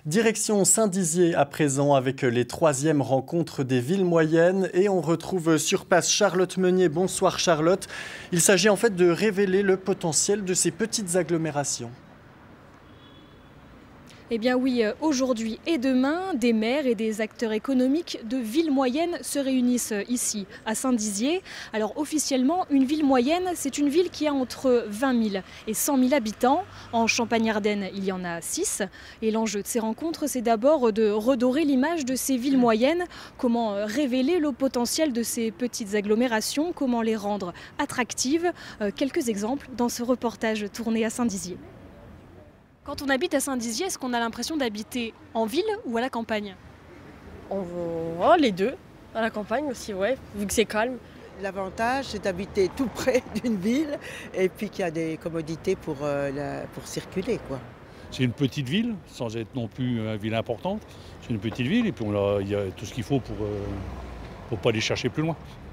Direction Saint-Dizier à présent avec les 3e rencontres des villes moyennes et on retrouve sur place Charlotte Meunier. Bonsoir Charlotte. Il s'agit en fait de révéler le potentiel de ces petites agglomérations. Eh bien oui, aujourd'hui et demain, des maires et des acteurs économiques de villes moyennes se réunissent ici, à Saint-Dizier. Alors officiellement, une ville moyenne, c'est une ville qui a entre 20 000 et 100 000 habitants. En Champagne-Ardenne, il y en a 6. Et l'enjeu de ces rencontres, c'est d'abord de redorer l'image de ces villes moyennes. Comment révéler le potentiel de ces petites agglomérations, comment les rendre attractives. Quelques exemples dans ce reportage tourné à Saint-Dizier. Quand on habite à Saint-Dizier, est-ce qu'on a l'impression d'habiter en ville ou à la campagne? Les deux, à la campagne aussi, ouais, vu que c'est calme. L'avantage, c'est d'habiter tout près d'une ville et puis qu'il y a des commodités pour circuler, quoi. C'est une petite ville, sans être non plus une ville importante. C'est une petite ville et puis il y a tout ce qu'il faut pour pas aller chercher plus loin.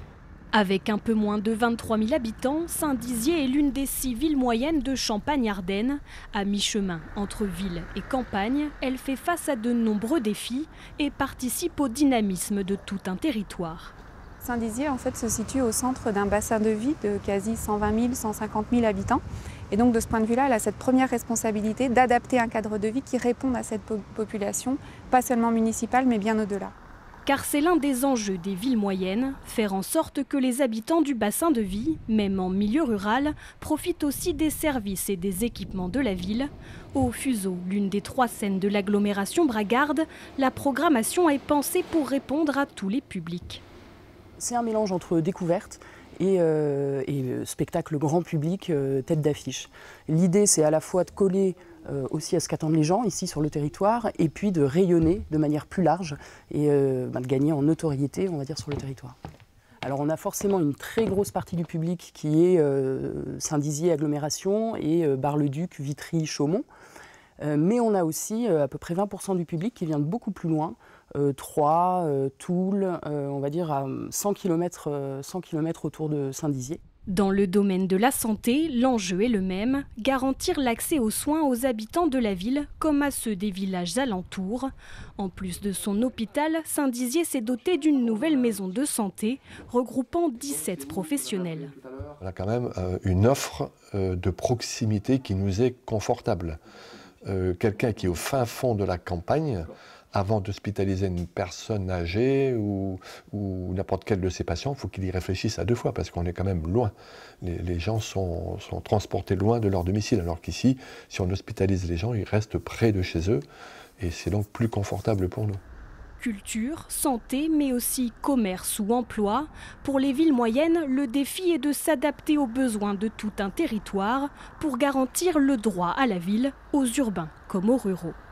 Avec un peu moins de 23 000 habitants, Saint-Dizier est l'une des 6 villes moyennes de Champagne-Ardenne. À mi-chemin entre ville et campagne, elle fait face à de nombreux défis et participe au dynamisme de tout un territoire. Saint-Dizier en fait, se situe au centre d'un bassin de vie de quasi 120 000, 150 000 habitants. Et donc de ce point de vue-là, elle a cette première responsabilité d'adapter un cadre de vie qui réponde à cette population, pas seulement municipale, mais bien au-delà. Car c'est l'un des enjeux des villes moyennes, faire en sorte que les habitants du bassin de vie, même en milieu rural, profitent aussi des services et des équipements de la ville. Au Fuseau, l'une des 3 scènes de l'agglomération bragarde, la programmation est pensée pour répondre à tous les publics. C'est un mélange entre découverte et spectacle grand public, tête d'affiche. L'idée, c'est à la fois de coller aussi à ce qu'attendent les gens ici sur le territoire et puis de rayonner de manière plus large et de gagner en notoriété, on va dire, sur le territoire. Alors on a forcément une très grosse partie du public qui est Saint-Dizier agglomération et Bar-le-Duc, Vitry, Chaumont. Mais on a aussi à peu près 20% du public qui vient de beaucoup plus loin, Troyes, Toul, on va dire à 100 km autour de Saint-Dizier. Dans le domaine de la santé, l'enjeu est le même, garantir l'accès aux soins aux habitants de la ville comme à ceux des villages alentours. En plus de son hôpital, Saint-Dizier s'est doté d'une nouvelle maison de santé regroupant 17 professionnels. On a quand même une offre de proximité qui nous est confortable. Quelqu'un qui est au fin fond de la campagne, avant d'hospitaliser une personne âgée ou n'importe quel de ses patients, il faut qu'il y réfléchisse à 2 fois parce qu'on est quand même loin. Les gens sont transportés loin de leur domicile, alors qu'ici, si on hospitalise les gens, ils restent près de chez eux et c'est donc plus confortable pour nous. Culture, santé, mais aussi commerce ou emploi. Pour les villes moyennes, le défi est de s'adapter aux besoins de tout un territoire pour garantir le droit à la ville, aux urbains comme aux ruraux.